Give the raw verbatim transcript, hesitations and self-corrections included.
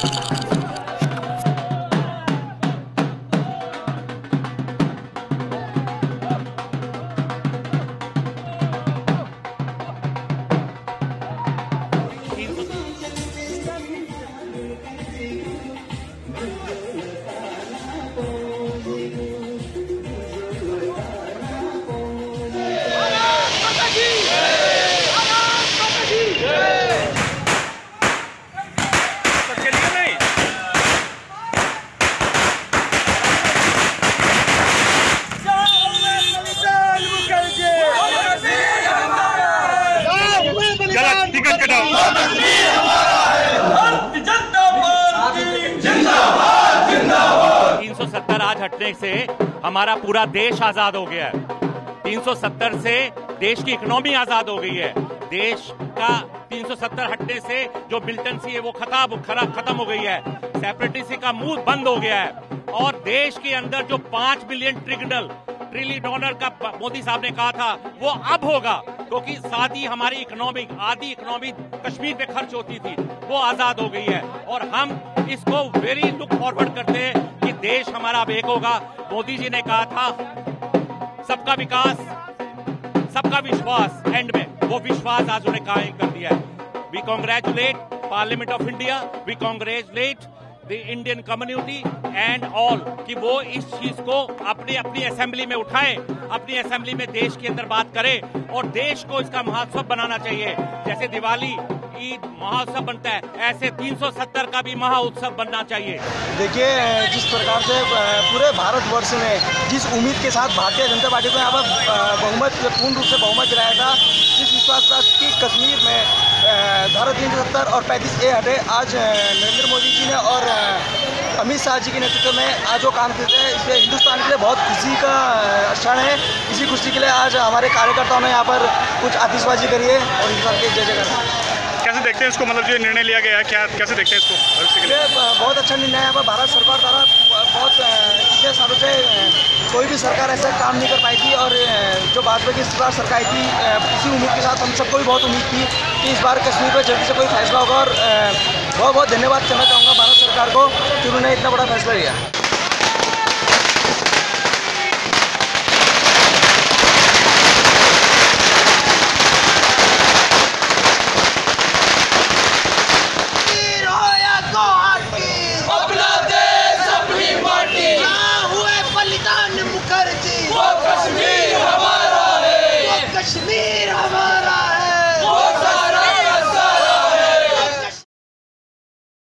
तीन सौ सत्तर आज हटने से हमारा पूरा देश आजाद हो गया है। तीन सौ सत्तर से देश की इकोनॉमी आजाद हो गई है। देश का तीन सौ सत्तर हटने से जो मिलिटेंसी है वो खत्म खत्म हो गई है। सेपरेटिज्म का मुंह बंद हो गया है और देश के अंदर जो पांच बिलियन ट्रिलियन ट्रिलियन डॉलर का मोदी साहब ने कहा था वो अब होगा, क्योंकि साथ ही हमारी इकोनॉमी आधी इकोनॉमी कश्मीर पे खर्च होती थी वो आजाद हो गई है और हम इसको वेरी लुक फॉरवर्ड करते हैं कि देश हमारा अब एक होगा। मोदी जी ने कहा था सबका विकास सबका विश्वास, एंड में वो विश्वास आज उन्हें कायम कर दिया है। We congratulate parliament of India, we congratulate the Indian community and all कि वो इस चीज को अपनी अपनी असेंबली में उठाएं, अपनी असेंबली में देश के अंदर बात करें और देश को इसका महोत्सव बनाना चाहिए। जैसे दिवाली ईद महोत्सव बनता है, ऐसे तीन सौ सत्तर का भी महोत्सव बनना चाहिए। देखिए, जिस प्रकार से पूरे भारतवर्ष में जिस उम्मीद के साथ भारतीय जनता पार्टी को यहाँ पर बहुमत पूर्ण रूप से बहुमत गिराया था, जिस विश्वास के साथ कि कश्मीर में धारा तीन सौ सत्तर और पैंतीस ए हटे, आज नरेंद्र मोदी जी ने और अमित शाह जी के नेतृत्व में आज वो काम करते हैं, इसलिए हिंदुस्तान के लिए बहुत खुशी का क्षण है। इसी खुशी के लिए आज हमारे कार्यकर्ताओं ने यहाँ पर कुछ आतिशबाजी करी है और हिंदुस्तान के जय जय कर। कैसे देखते हैं इसको, मतलब जो निर्णय लिया गया है, क्या कैसे देखते हैं इसको भविष्य के लिए? बहुत अच्छा निर्णय है। यहाँ भारत सरकार द्वारा बहुत इतने सालों से कोई भी सरकार ऐसा काम नहीं कर पाई थी और जो भाजपा की सरकार सरकार थी, इसी उम्मीद के साथ हम सबको भी बहुत उम्मीद थी कि इस बार कश्मीर पर जल्दी से कोई फैसला होगा और बहुत बहुत धन्यवाद करना चाहूँगा भारत सरकार को कि उन्होंने इतना बड़ा फैसला लिया।